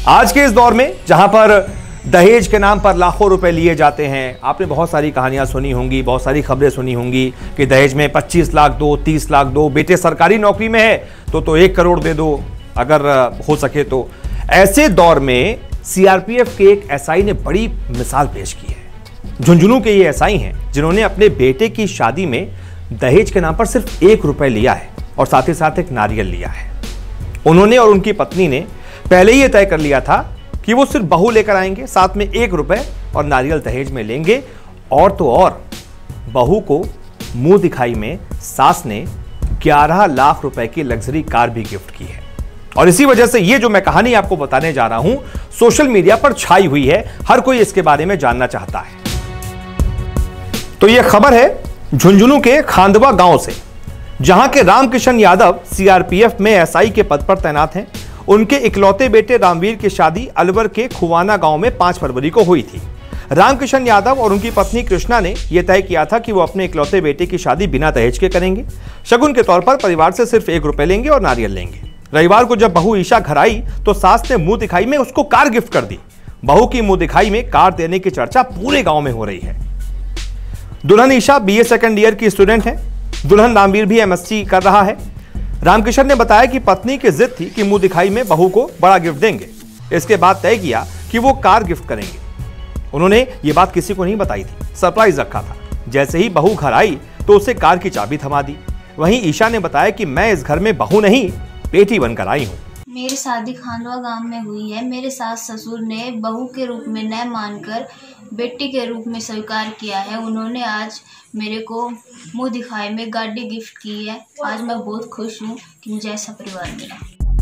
आज के इस दौर में जहां पर दहेज के नाम पर लाखों रुपए लिए जाते हैं, आपने बहुत सारी कहानियां सुनी होंगी, बहुत सारी खबरें सुनी होंगी कि दहेज में 25 लाख दो, 30 लाख दो, बेटे सरकारी नौकरी में है तो 1 करोड़ दे दो अगर हो सके तो। ऐसे दौर में सीआरपीएफ के एक एसआई ने बड़ी मिसाल पेश की है। झुंझुनू के ये एसआई हैं जिन्होंने अपने बेटे की शादी में दहेज के नाम पर सिर्फ 1 रुपए लिया है और साथ ही साथ एक नारियल लिया है। उन्होंने और उनकी पत्नी ने पहले ही तय कर लिया था कि वो सिर्फ बहू लेकर आएंगे, साथ में 1 रुपए और नारियल दहेज में लेंगे। और तो और बहू को मुंह दिखाई में सास ने 11 लाख रुपए की लग्जरी कार भी गिफ्ट की है। और इसी वजह से ये जो मैं कहानी आपको बताने जा रहा हूं सोशल मीडिया पर छाई हुई है, हर कोई इसके बारे में जानना चाहता है। तो यह खबर है झुंझुनू के खांदवा गांव से, जहां के रामकिशन यादव सीआरपीएफ में एसआई के पद पर तैनात हैं। उनके इकलौते बेटे रामवीर की शादी अलवर के खुवाना गांव में 5 फरवरी को हुई थी। रामकिशन यादव और उनकी पत्नी कृष्णा ने यह तय किया था कि वो अपने इकलौते बेटे की शादी बिना दहेज के करेंगे। शगुन के तौर पर परिवार से सिर्फ 1 रुपए लेंगे और नारियल लेंगे। रविवार को जब बहू ईशा घर आई तो सास ने मुंह दिखाई में उसको कार गिफ्ट कर दी। बहू की मुंह दिखाई में कार देने की चर्चा पूरे गांव में हो रही है। दुल्हन ईशा बीए सेकंड ईयर की स्टूडेंट है, दुल्हन रामवीर भी एमएससी कर रहा है। रामकिशन ने बताया कि पत्नी की जिद थी कि मुंह दिखाई में बहू को बड़ा गिफ्ट देंगे। इसके बाद तय किया कि वो कार गिफ्ट करेंगे। उन्होंने ये बात किसी को नहीं बताई थी, सरप्राइज रखा था। जैसे ही बहू घर आई तो उसे कार की चाबी थमा दी। वहीं ईशा ने बताया कि मैं इस घर में बहू नहीं बेटी बनकर आई हूँ। मेरी शादी खांडवा गांव में हुई है। मेरे सास ससुर ने बहू के रूप में न मानकर बेटी के रूप में स्वीकार किया है। उन्होंने आज मेरे को मुंह दिखाए में गाड़ी गिफ्ट की है। आज मैं बहुत खुश हूँ कि मुझे ऐसा परिवार मिला।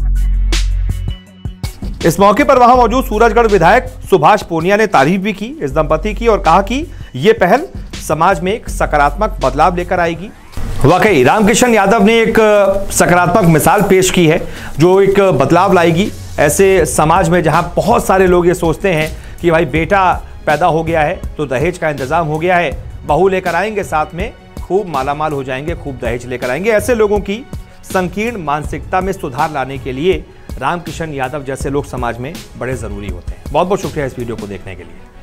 इस मौके पर वहां मौजूद सूरजगढ़ विधायक सुभाष पूनिया ने तारीफ भी की इस दंपति की और कहा कि ये पहल समाज में एक सकारात्मक बदलाव लेकर आएगी। वाकई रामकिशन यादव ने एक सकारात्मक मिसाल पेश की है जो एक बदलाव लाएगी ऐसे समाज में जहां बहुत सारे लोग ये सोचते हैं कि भाई बेटा पैदा हो गया है तो दहेज का इंतजाम हो गया है, बहू लेकर आएंगे साथ में खूब मालामाल हो जाएंगे, खूब दहेज लेकर आएंगे। ऐसे लोगों की संकीर्ण मानसिकता में सुधार लाने के लिए रामकिशन यादव जैसे लोग समाज में बड़े जरूरी होते हैं। बहुत बहुत शुक्रिया इस वीडियो को देखने के लिए।